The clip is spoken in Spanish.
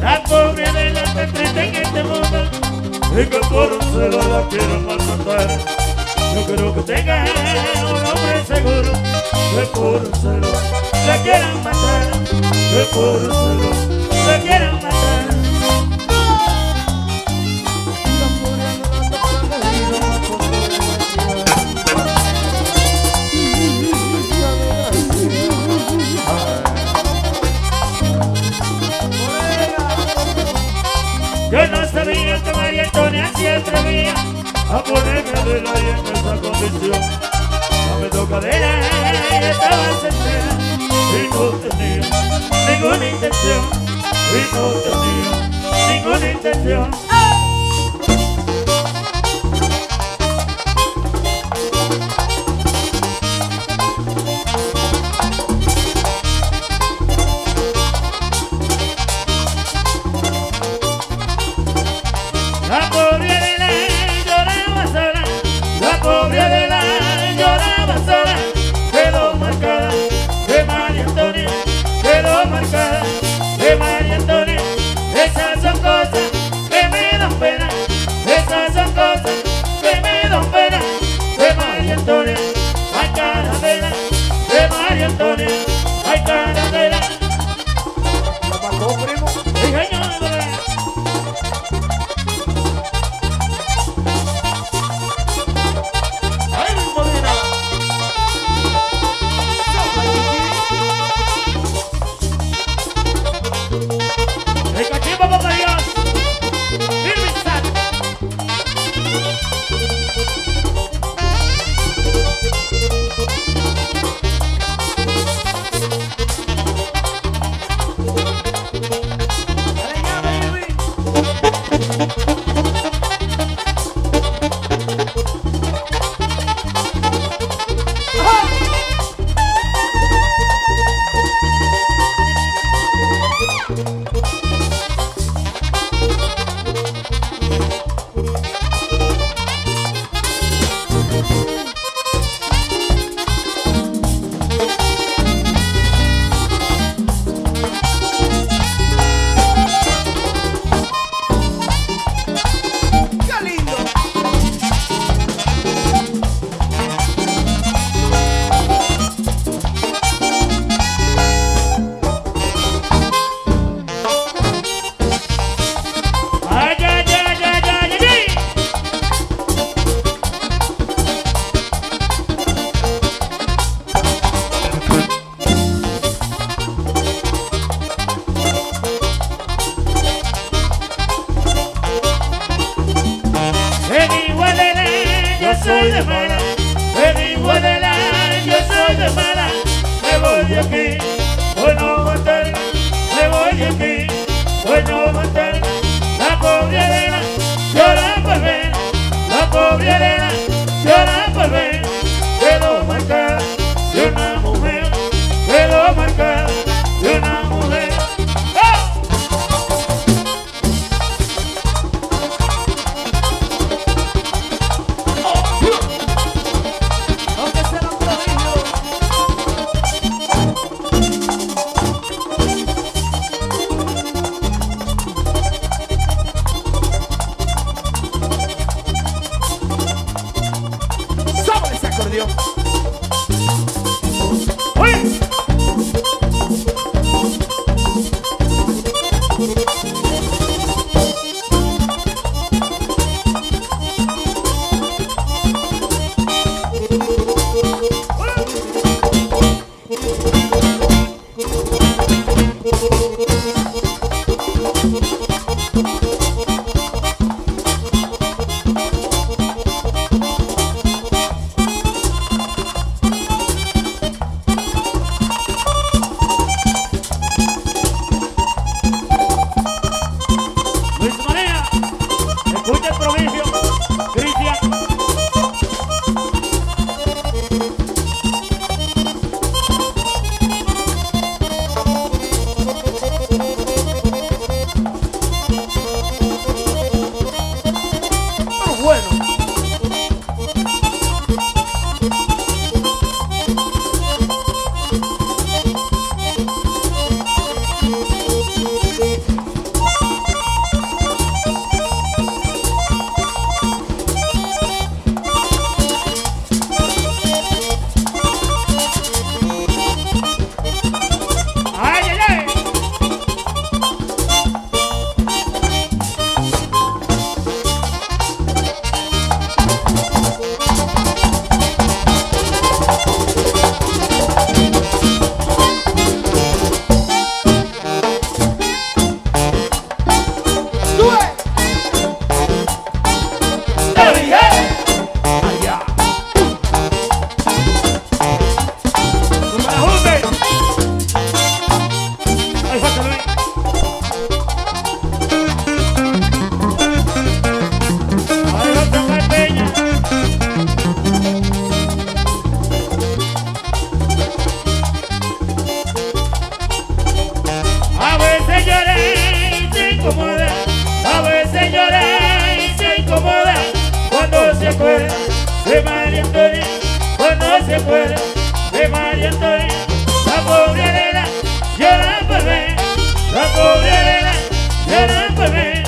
La pobre de la que triste en este mundo y que por un celo la quieren maltratar. Yo quiero que tenga un hombre seguro que por un celo la quieran matar, que por un celo la quieran matar. Yo no sabía que María Antonia se atrevía a ponerme de la y en esa condición. No me toca de la y estaba sentada y no tenía ninguna intención, y no tenía ninguna intención. La pobre de la lloraba sola, la pobre de la lloraba sola, quedó marcada de María Antonia, quedó marcada de María Antonia. Esas son cosas que me dan pena, esas son cosas que me dan pena de María Antonia. Ay, caravela de María Antonia, ay, caravela. ¿La mató, primo? Sí, señor. El cachimbo por Dios, firme y sano. Soy de mala, en Iguadela, yo soy de mala. Me voy de aquí, voy no matar, me voy de aquí, voy no matar. La pobre arena llora por ver, la pobre arena llora por ver. Quedó marcada de una mujer, quedó marcada de una mujer. incomoda, a veces llora y se incomoda cuando se acuerda de María Antonia, cuando se acuerda de María Antonia. La pobre Adela llora por mí, la pobre Adela llora por mí.